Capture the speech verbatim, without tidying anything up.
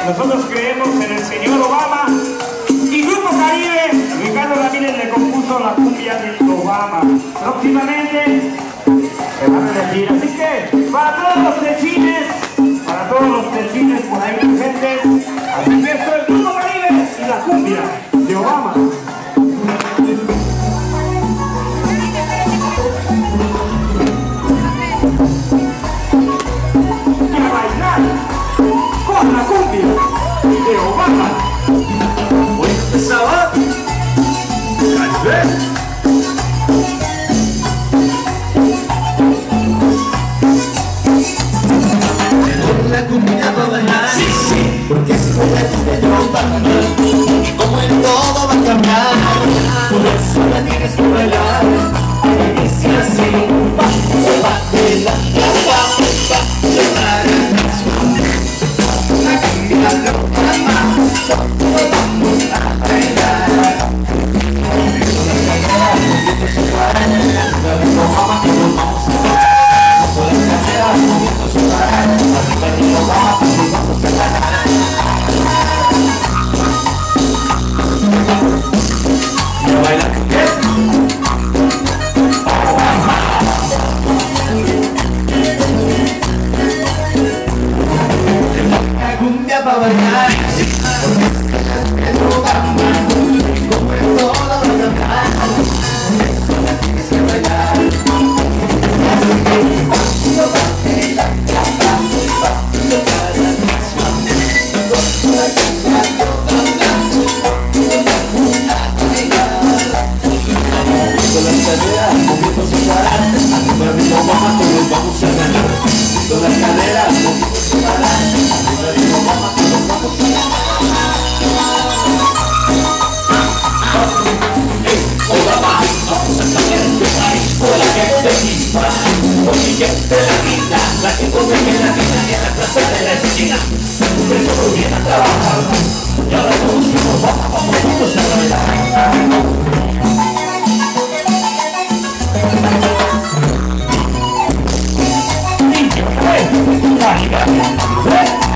Nosotros creemos en el señor Obama y Grupo Caribe. Ricardo Ramírez le compuso la cumbia de Obama. Próximamente se van a elegir. Así que para todos los techines, para todos los techines por ahí presentes, así que esto es Grupo Caribe y la cumbia de Obama. La cumbia de Obama. Hoy empezaba Caribe. La cumbia va a bailar, sí, sí, porque si fue la cumbia de Obama, como en todo va a cambiar, por eso la tienes que bailar. Y dice así, va, va, de la agua, va, va, la cumbia de Obama, todos vamos a bailar. Para bailar, porque es Obama, como en todo va a cantar, la tienes que bailar. Con las caderas, moviendo su cara, arriba de Obama todos vamos a ganar. Con las caderas, moviendo su cara, arriba de Obama todos vamos a ganar. Obama, vamos a cambiar este país por la gente misma, porque ya te la vida, la que come en la vida y en la plaza de la esquina, que solo viene a trabajar, y ahora todos nos vamos, vamos, vamos a bailar. Niño, pues,